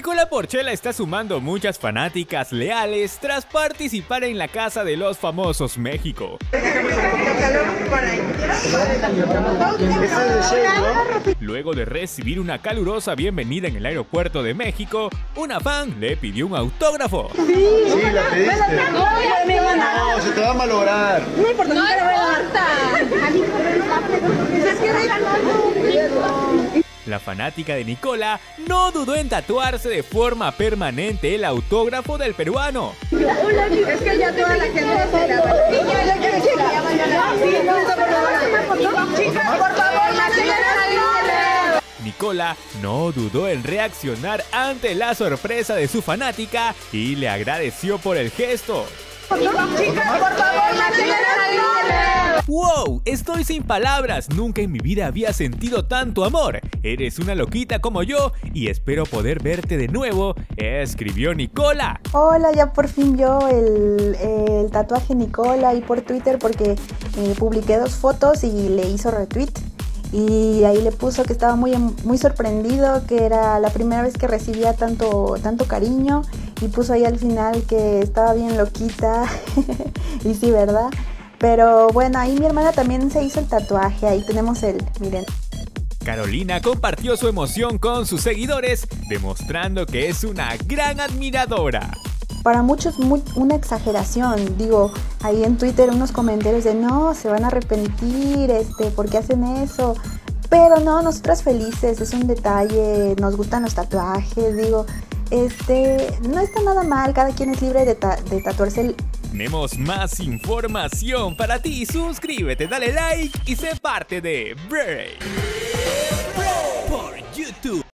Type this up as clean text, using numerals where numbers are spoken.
Nicola Porchela está sumando muchas fanáticas leales tras participar en la Casa de los Famosos México. Luego de recibir una calurosa bienvenida en el aeropuerto de México, una fan le pidió un autógrafo. Sí, la pediste. No, se te va a malograr. No importa, no importa. La fanática de Nicola no dudó en tatuarse de forma permanente el autógrafo del peruano. Es que ya toda la gente se la va. Chicas, por favor, la señora. Nicola no dudó en reaccionar ante la sorpresa de su fanática y le agradeció por el gesto. Chicas, por favor, la señora. ¡Wow! Estoy sin palabras. Nunca en mi vida había sentido tanto amor. Eres una loquita como yo y espero poder verte de nuevo, escribió Nicola. Hola, ya por fin vio el tatuaje Nicola ahí por Twitter porque publiqué 2 fotos y le hizo retweet. Y ahí le puso que estaba muy sorprendido, que era la primera vez que recibía tanto cariño. Y puso ahí al final que estaba bien loquita. Y sí, ¿verdad? Pero bueno, ahí mi hermana también se hizo el tatuaje. Ahí tenemos miren. Carolina compartió su emoción con sus seguidores, demostrando que es una gran admiradora. Para muchos una exageración, digo, ahí en Twitter unos comentarios de no, se van a arrepentir, ¿por qué hacen eso? Pero no, nosotras felices, es un detalle, nos gustan los tatuajes, digo, no está nada mal, cada quien es libre de tatuarse. Tenemos más información para ti, suscríbete, dale like y sé parte de Break.